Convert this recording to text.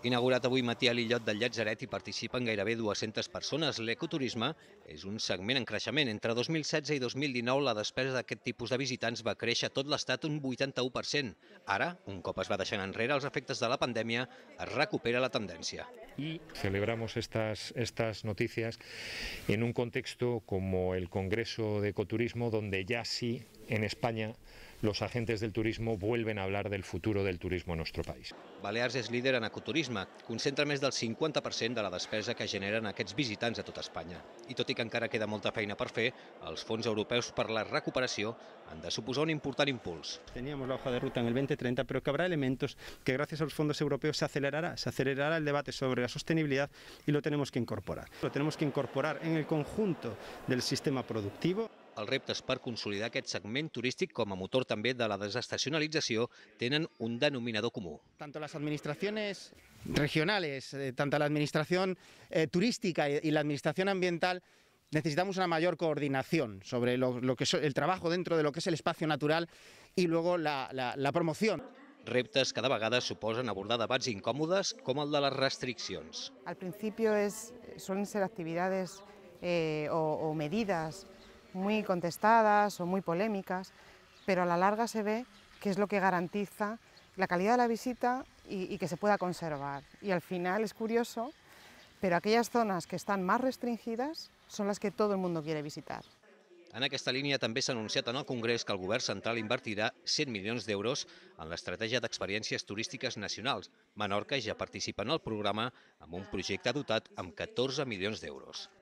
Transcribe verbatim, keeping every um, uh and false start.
Inaugurat avui matí a l'illot del Llatzeret, hi participen gairebé dues-centes persones. L'ecoturisme és un segment en creixement. Entre dos mil setze i dos mil dinou, la despesa d'aquest tipus de visitants va créixer a tot l'estat un vuitanta-u per cent. Ara, un cop es va deixant enrere els efectes de la pandèmia, es recupera la tendència. Y celebramos estas, estas noticias en un contexto como el Congreso de Ecoturismo, donde ya sí, en España, los agentes del turismo vuelven a hablar del futuro del turismo en nuestro país. Balears és líder en ecoturisme, concentra més del cinquanta per cent de la despesa que generen aquests visitants a tot Espanya. I tot i que encara queda molta feina per fer, els fons europeus per la recuperació han de suposar un important impuls. Teníamos la hoja de ruta en el veinte treinta, pero que habrá elementos que gracias a los fondos europeos se acelerará, se acelerará el debate sobre la sostenibilidad y lo tenemos que incorporar. Lo tenemos que incorporar en el conjunto del sistema productivo. Els reptes per consolidar aquest segment turístic com a motor també de la desestacionalització tenen un denominador comú. Tanto las administraciones regionales, eh, tanto la administración eh, turística y, y la administración ambiental, necesitamos una mayor coordinación sobre lo, lo que es el trabajo dentro de lo que es el espacio natural y luego la, la, la promoción. Reptes cada vegada suposen abordar debats incòmodes com el de les restriccions. Al principio es, suelen ser actividades eh, o, o medidas muy contestadas o muy polémicas, pero a la larga se ve que es lo que garantiza la calidad de la visita y, y que se pueda conservar. Y al final es curioso, pero aquellas zonas que están más restringidas son las que todo el mundo quiere visitar. En aquesta línia també s'ha anunciat en el Congrés que el govern central invertirà cent milions d'euros en l'estratègia d'experiències turístiques nacionals. Menorca ja participa en el programa amb un projecte dotat amb catorze milions d'euros.